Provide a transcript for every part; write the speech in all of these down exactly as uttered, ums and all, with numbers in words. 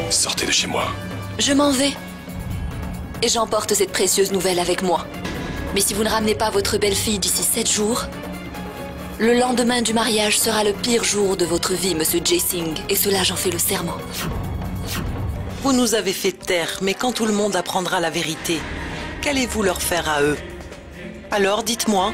Sortez de chez moi. Je m'en vais. Et j'emporte cette précieuse nouvelle avec moi. Mais si vous ne ramenez pas votre belle-fille d'ici sept jours, le lendemain du mariage sera le pire jour de votre vie, monsieur Jae-sing. Et cela, j'en fais le serment. Vous nous avez fait taire, mais quand tout le monde apprendra la vérité, qu'allez-vous leur faire à eux? Alors, dites-moi.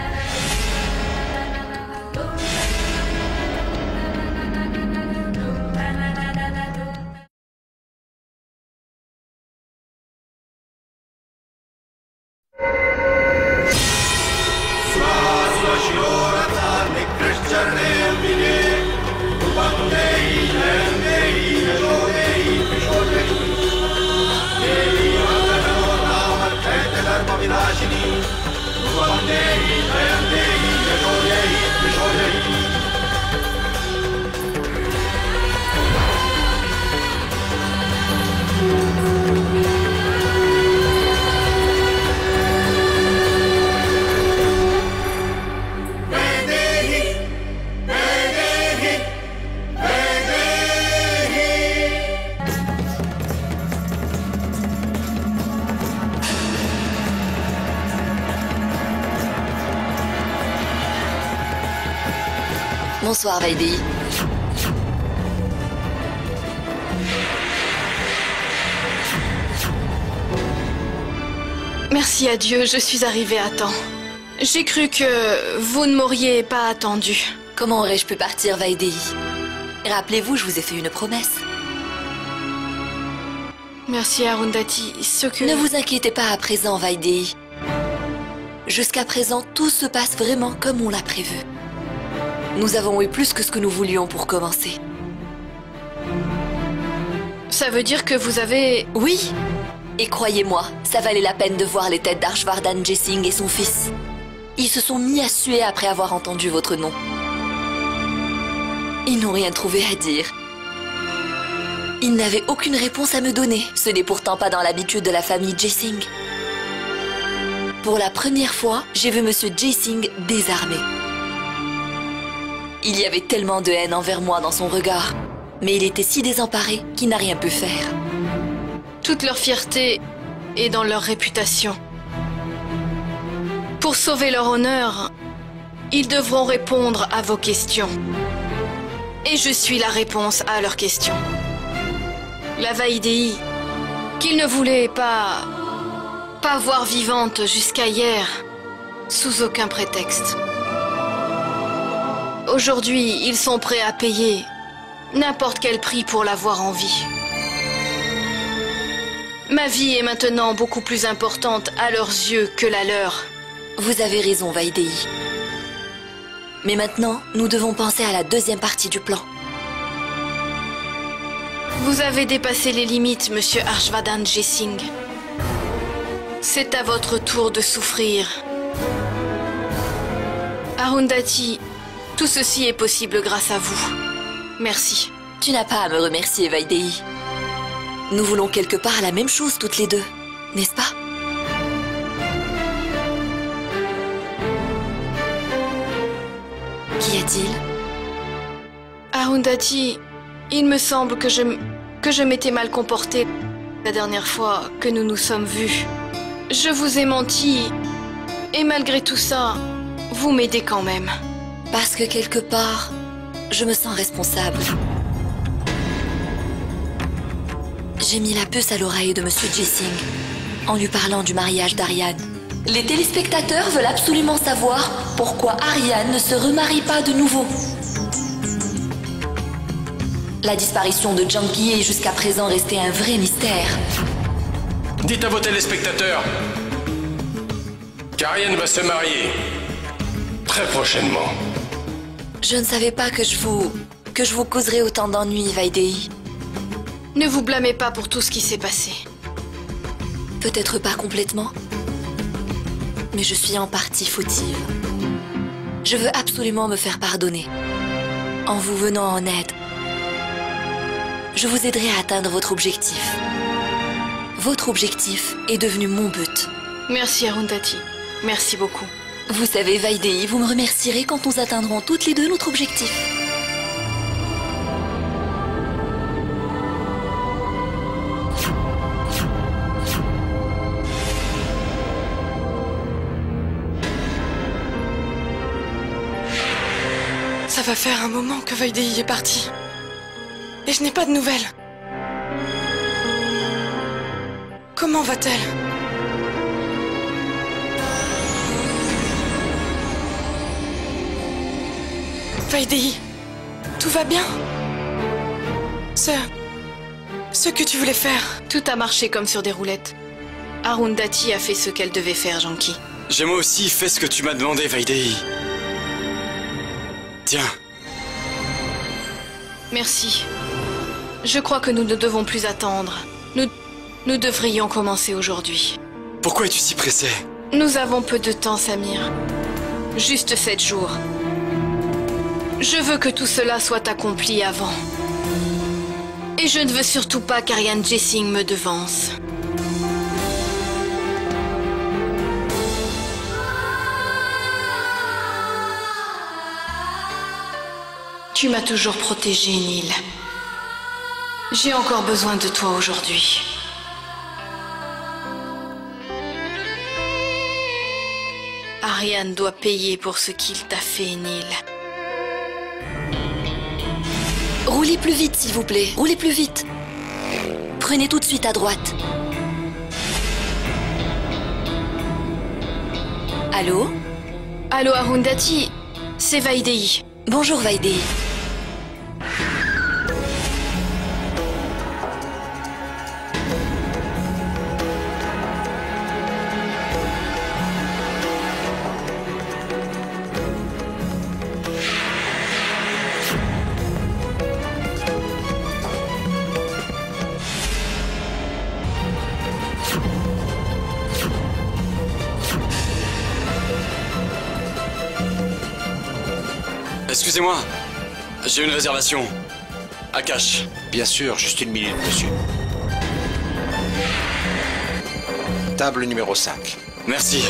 Bonsoir, Vaidéhi. Merci à Dieu, je suis arrivée à temps. J'ai cru que vous ne m'auriez pas attendu. Comment aurais-je pu partir, Vaidéhi? Rappelez-vous, je vous ai fait une promesse. Merci, Arundhati. Ce que... Ne vous inquiétez pas à présent, Vaidéhi. Jusqu'à présent, tout se passe vraiment comme on l'a prévu. Nous avons eu plus que ce que nous voulions pour commencer. Ça veut dire que vous avez... Oui. Et croyez-moi, ça valait la peine de voir les têtes d'Harshvardhan Jae-sing et son fils. Ils se sont mis à suer après avoir entendu votre nom. Ils n'ont rien trouvé à dire. Ils n'avaient aucune réponse à me donner. Ce n'est pourtant pas dans l'habitude de la famille Jae-sing. Pour la première fois, j'ai vu monsieur Jae-sing désarmé. Il y avait tellement de haine envers moi dans son regard. Mais il était si désemparé qu'il n'a rien pu faire. Toute leur fierté est dans leur réputation. Pour sauver leur honneur, ils devront répondre à vos questions. Et je suis la réponse à leurs questions. La Vaidéhi, qu'ils ne voulaient pas... pas voir vivante jusqu'à hier, sous aucun prétexte. Aujourd'hui, ils sont prêts à payer n'importe quel prix pour la voir en vie. Ma vie est maintenant beaucoup plus importante à leurs yeux que la leur. Vous avez raison, Vaidéhi. Mais maintenant, nous devons penser à la deuxième partie du plan. Vous avez dépassé les limites, monsieur Harshvardhan Jae-sing. C'est à votre tour de souffrir. Arundhati, tout ceci est possible grâce à vous. Merci. Tu n'as pas à me remercier, Vaidéhi. Nous voulons quelque part la même chose toutes les deux, n'est-ce pas? Qu'y a-t-il? Arundhati, il me semble que je, que je m'étais mal comportée la dernière fois que nous nous sommes vus. Je vous ai menti, et malgré tout ça, vous m'aidez quand même. Parce que quelque part, je me sens responsable. J'ai mis la puce à l'oreille de monsieur Jae-sing en lui parlant du mariage d'Ariane. Les téléspectateurs veulent absolument savoir pourquoi Ariane ne se remarie pas de nouveau. La disparition de Janki est jusqu'à présent restée un vrai mystère. Dites à vos téléspectateurs qu'Ariane va se marier très prochainement. Je ne savais pas que je vous... que je vous causerais autant d'ennuis, Vaidéhi. Ne vous blâmez pas pour tout ce qui s'est passé. Peut-être pas complètement, mais je suis en partie fautive. Je veux absolument me faire pardonner. En vous venant en aide, je vous aiderai à atteindre votre objectif. Votre objectif est devenu mon but. Merci Arundhati. Merci beaucoup. Vous savez, Vaidéhi, vous me remercierez quand nous atteindrons toutes les deux notre objectif. Ça va faire un moment que Vaidéhi est parti. Et je n'ai pas de nouvelles. Comment va-t-elle? Vaidéhi, tout va bien? Ce... Ce que tu voulais faire. Tout a marché comme sur des roulettes. Arundhati a fait ce qu'elle devait faire, Janki. J'ai moi aussi fait ce que tu m'as demandé, Vaidéhi. Tiens. Merci. Je crois que nous ne devons plus attendre. Nous... Nous devrions commencer aujourd'hui. Pourquoi es-tu si pressé? Nous avons peu de temps, Samir. Juste sept jours. Je veux que tout cela soit accompli avant. Et je ne veux surtout pas qu'Ariane Jessing me devance. Tu m'as toujours protégée, Nil. J'ai encore besoin de toi aujourd'hui. Ariane doit payer pour ce qu'il t'a fait, Nil. Roulez plus vite, s'il vous plaît. Roulez plus vite. Prenez tout de suite à droite. Allô? Allô, Arundhati, c'est Vaidéhi. Bonjour, Vaidéhi. Excusez-moi, j'ai une réservation. Akash. Bien sûr, juste une minute, monsieur. Table numéro cinq. Merci.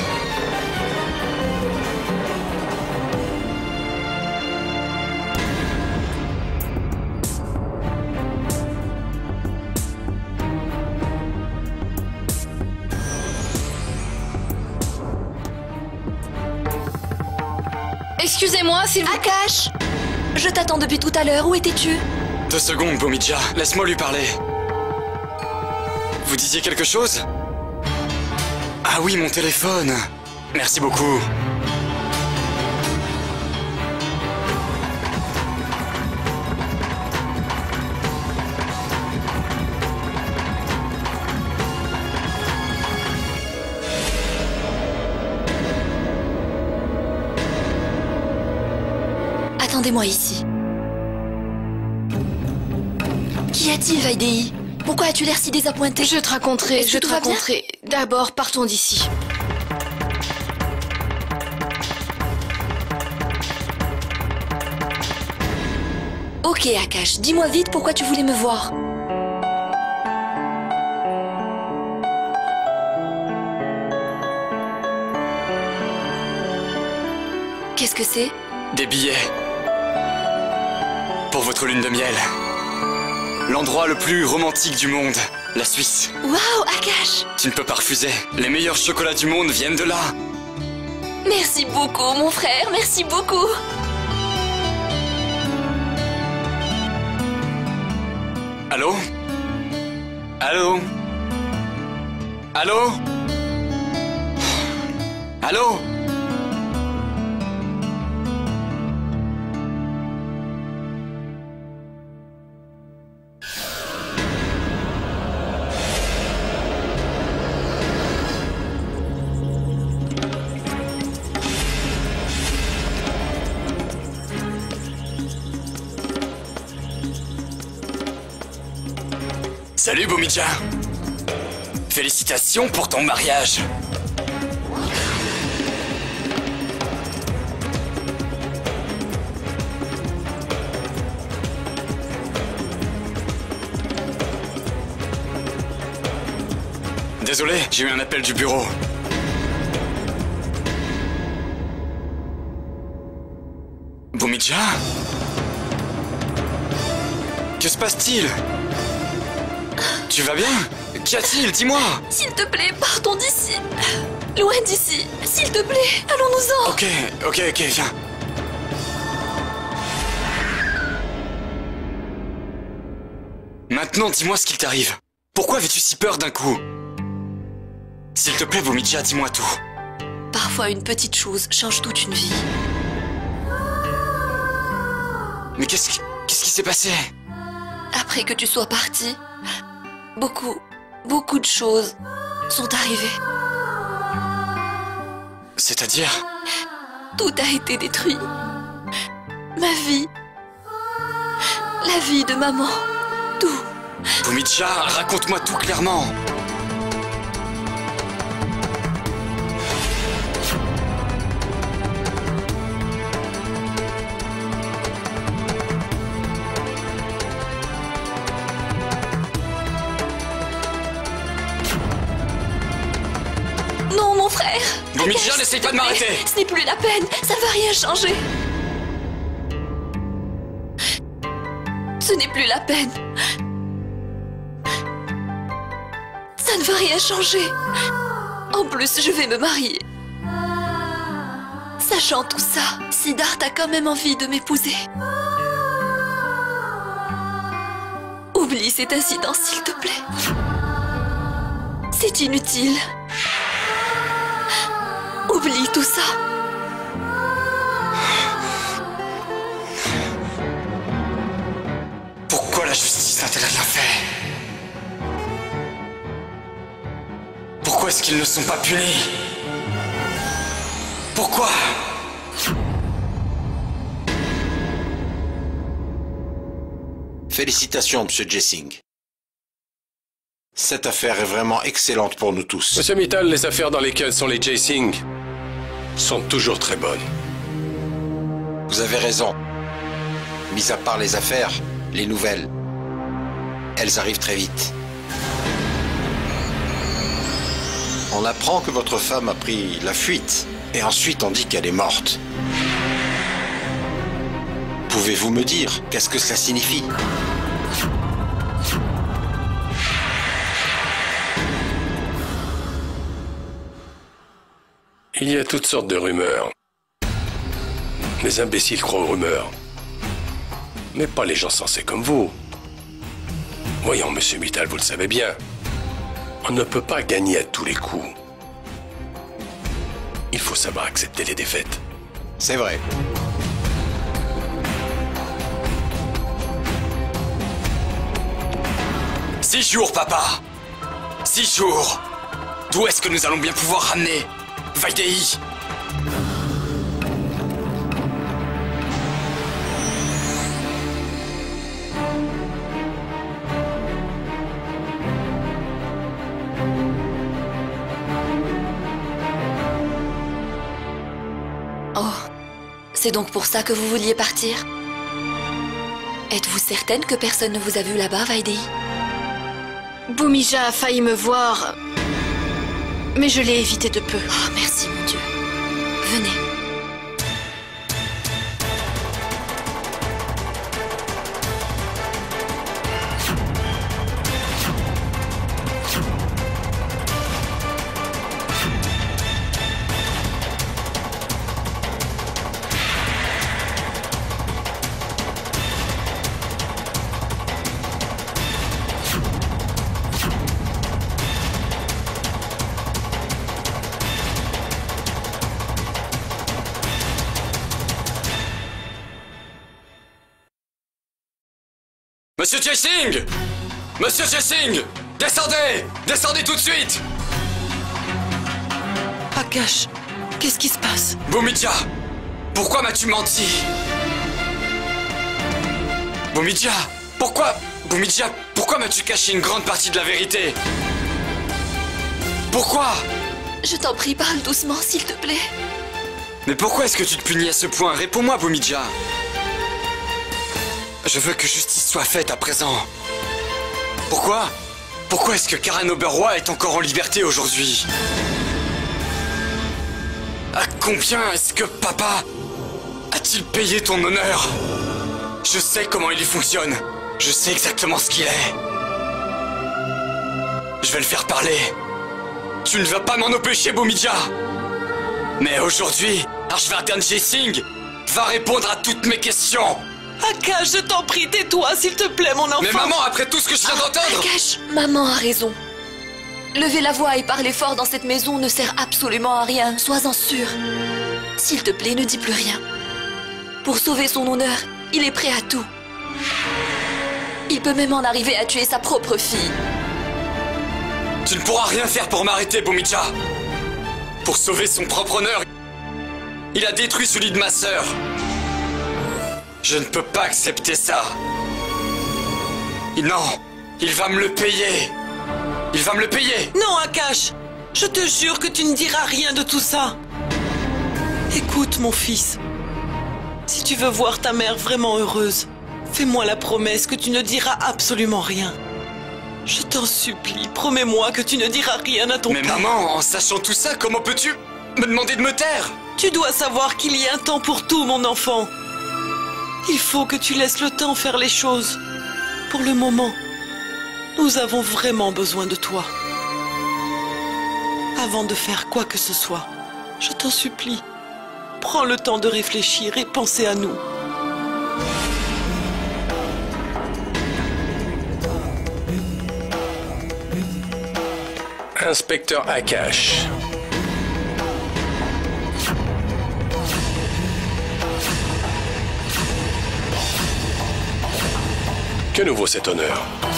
Excusez-moi, s'il vous... Akash! Je t'attends depuis tout à l'heure. Où étais-tu? Deux secondes, Bhumija. Laisse-moi lui parler. Vous disiez quelque chose? Ah oui, mon téléphone. Merci beaucoup. Attendez-moi ici. Qu'y a-t-il, Vaidéhi? Pourquoi as-tu l'air si désappointé? Je te raconterai, je te raconterai. D'abord, partons d'ici. Ok, Akash, dis-moi vite pourquoi tu voulais me voir. Qu'est-ce que c'est? Des billets. Pour votre lune de miel. L'endroit le plus romantique du monde, la Suisse. Waouh, Akash! Tu ne peux pas refuser. Les meilleurs chocolats du monde viennent de là. Merci beaucoup, mon frère, merci beaucoup. Allô? Allô? Allô? Allô? Salut Bhumija. Félicitations pour ton mariage. Désolé, j'ai eu un appel du bureau. Bhumija? Que se passe-t-il? Tu vas bien? Qu'y a-t-il? Dis-moi! S'il te plaît, partons d'ici. Loin d'ici. S'il te plaît, allons-nous-en. Ok, ok, ok, viens. Maintenant, dis-moi ce qu'il t'arrive. Pourquoi avais-tu si peur d'un coup? S'il te plaît, Bhumidja, dis-moi tout. Parfois, une petite chose change toute une vie. Mais qu'est-ce qui... qu'est-ce qui s'est passé? Après que tu sois parti, beaucoup, beaucoup de choses sont arrivées. C'est-à-dire? Tout a été détruit. Ma vie. La vie de maman. Tout. Bhumidja, raconte-moi tout clairement. Non, mon frère. Bhumidja, n'essaye pas de m'arrêter. Ce n'est plus la peine. Ça ne va rien changer. Ce n'est plus la peine. Ça ne va rien changer. En plus, je vais me marier. Sachant tout ça, Siddharth a quand même envie de m'épouser. Oublie cet incident, s'il te plaît. C'est inutile. Oublie tout ça. Pourquoi la justice n'a-t-elle rien fait? Pourquoi est-ce qu'ils ne sont pas punis? Pourquoi? Félicitations, Monsieur Jessing. Cette affaire est vraiment excellente pour nous tous. Monsieur Mittal, les affaires dans lesquelles sont les Jessing sont toujours très bonnes. Vous avez raison. Mis à part les affaires, les nouvelles, elles arrivent très vite. On apprend que votre femme a pris la fuite, et ensuite on dit qu'elle est morte. Pouvez-vous me dire qu'est-ce que cela signifie? Il y a toutes sortes de rumeurs. Les imbéciles croient aux rumeurs. Mais pas les gens sensés comme vous. Voyons, monsieur Mittal, vous le savez bien. On ne peut pas gagner à tous les coups. Il faut savoir accepter les défaites. C'est vrai. Six jours, papa. Six jours. D'où est-ce que nous allons bien pouvoir ramener Vaidehi? Oh, c'est donc pour ça que vous vouliez partir? Êtes-vous certaine que personne ne vous a vu là-bas, Vaidehi? Bhumidja a failli me voir, mais je l'ai évité de peu. Oh, merci, mon Dieu. Venez. Monsieur Jessing! Monsieur Jessing! Descendez! Descendez tout de suite! Akash, qu'est-ce qui se passe? Bhumidja! Pourquoi m'as-tu menti? Bhumidja! Pourquoi... Bhumidja, pourquoi m'as-tu caché une grande partie de la vérité? Pourquoi? Je t'en prie, parle doucement, s'il te plaît. Mais pourquoi est-ce que tu te punis à ce point? Réponds-moi, Bhumidja! Je veux que justice soit faite à présent. Pourquoi? Pourquoi est-ce que Karen Oberoi est encore en liberté aujourd'hui? À combien est-ce que papa a-t-il payé ton honneur? Je sais comment il fonctionne. Je sais exactement ce qu'il est. Je vais le faire parler. Tu ne vas pas m'en empêcher, Bhumidja. Mais aujourd'hui, Harshvardhan Jessing va répondre à toutes mes questions. Akash, je t'en prie, tais-toi, s'il te plaît, mon enfant. Mais maman, après tout ce que je viens d'entendre... Akash, maman a raison. Lever la voix et parler fort dans cette maison ne sert absolument à rien, sois-en sûr. S'il te plaît, ne dis plus rien. Pour sauver son honneur, il est prêt à tout. Il peut même en arriver à tuer sa propre fille. Tu ne pourras rien faire pour m'arrêter, Bhumija. Pour sauver son propre honneur, il a détruit celui de ma sœur. Je ne peux pas accepter ça. Non, il va me le payer. Il va me le payer. Non, Akash, je te jure que tu ne diras rien de tout ça. Écoute, mon fils. Si tu veux voir ta mère vraiment heureuse, fais-moi la promesse que tu ne diras absolument rien. Je t'en supplie, promets-moi que tu ne diras rien à ton Mais père. maman, en sachant tout ça, comment peux-tu me demander de me taire? Tu dois savoir qu'il y a un temps pour tout, mon enfant. Il faut que tu laisses le temps faire les choses. Pour le moment, nous avons vraiment besoin de toi. Avant de faire quoi que ce soit, je t'en supplie, prends le temps de réfléchir et penser à nous. Inspecteur Akash. Que nous vaut cet honneur?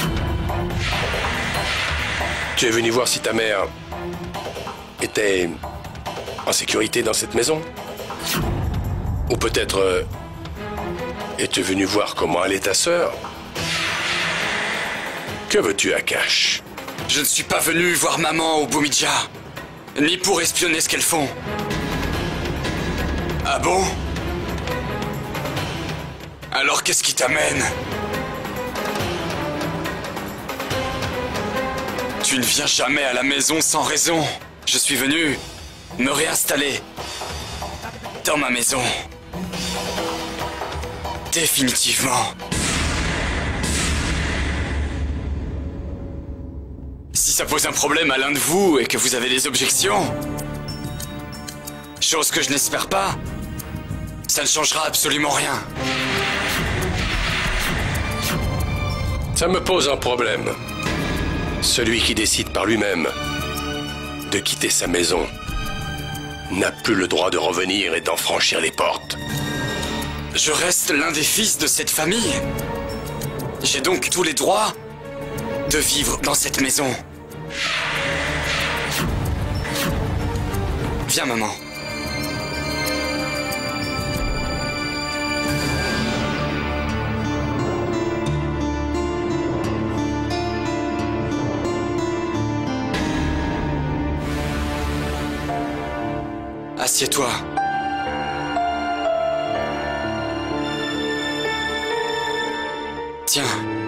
Tu es venu voir si ta mère était en sécurité dans cette maison? Ou peut-être euh, es-tu venu voir comment allait ta sœur? Que veux-tu, Akash? Je ne suis pas venu voir maman ou Bhumija, ni pour espionner ce qu'elles font. Ah bon? Alors qu'est-ce qui t'amène? Tu ne viens jamais à la maison sans raison. Je suis venu me réinstaller dans ma maison. Définitivement. Si ça pose un problème à l'un de vous et que vous avez des objections, chose que je n'espère pas, ça ne changera absolument rien. Ça me pose un problème. Celui qui décide par lui-même de quitter sa maison n'a plus le droit de revenir et d'en franchir les portes. Je reste l'un des fils de cette famille. J'ai donc tous les droits de vivre dans cette maison. Viens, maman. Assieds-toi. Tiens.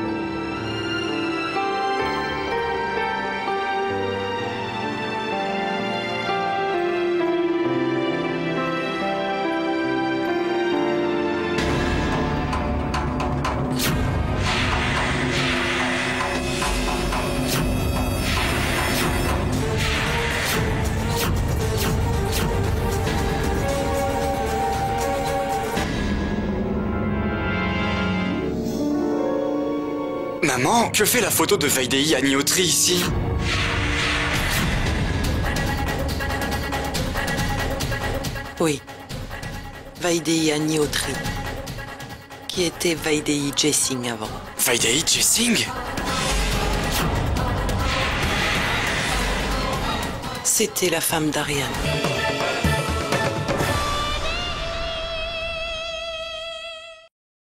Maman, que fait la photo de Vaidehi Agnihotri ici? Oui, Vaidehi Agnihotri, qui était Vaidehi Jessing avant. Vaidehi Jessing? C'était la femme d'Ariane.